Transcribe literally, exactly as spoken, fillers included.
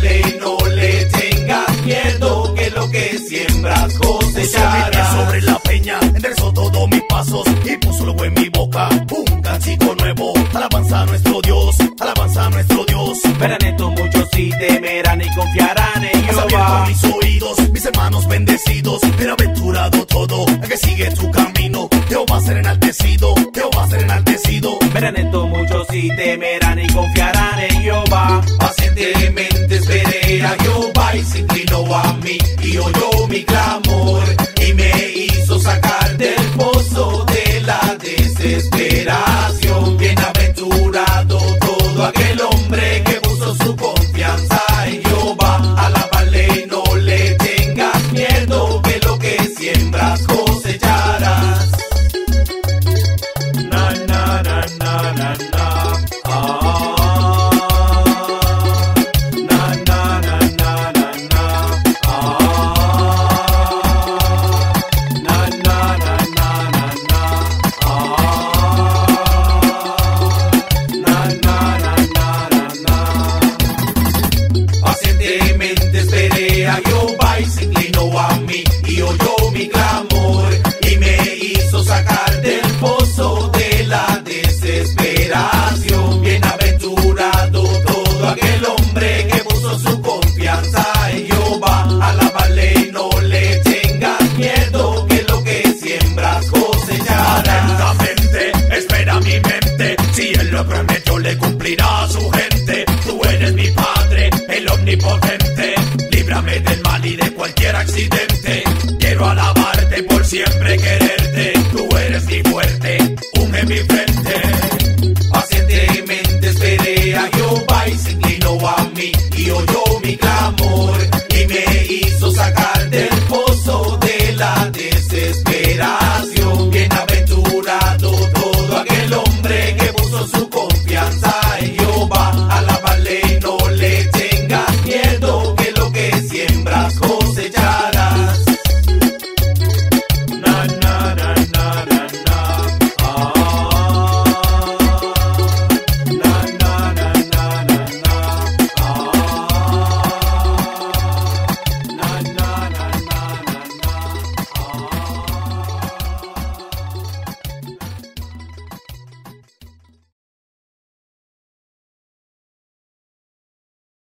alabale y no le tengas miedo, que lo que siembras cosecharás. Sobre la peña enderezó todos mis pasos y puso luego en mi boca un cancico nuevo. Alabanza a nuestro Dios, alabanza a nuestro Dios. Verán esto muchos y temerán y confiarán en Has Jehová. abierto mis oídos, mis hermanos bendecidos. Bienaventurado todo el que sigue tu camino. Jehová será enaltecido, Jehová será enaltecido. Verán esto muchos y temerán y confiarán en Jehová. Pacientemente esperé a Jehová y se inclinó a mí y oyó mi clamor y me hizo sacar del pozo de la desesperación. Bienaventurado todo aquel hombre que puso su confianza en Jehová. Alábale y no le tengas miedo, que lo que siembras cosecharás. Na na na na na na. Ah. Na na na na na na. Ah. Na na na na na na. Ah. Na na na na na na. Pacientemente esperé a Jehová y se inclinó a mí y oyó mi clamor y me hizo sacar del pozo de la desesperación. Bienaventurado todo aquel hombre que puso su confianza en Jehová. Alábale y no le tengas miedo, que lo que siembras cosecharás. Atentamente espera mi mente, si él lo prometió le cumplirá a su gente. Tú eres mi Padre, el omnipotente. Líbrame del mal y de cualquier accidente. Quiero alabarte por siempre quererte. Tú eres mi fuerte, unge mi frente. Pacientemente esperé a Jehová y se inclinó a mí y oyó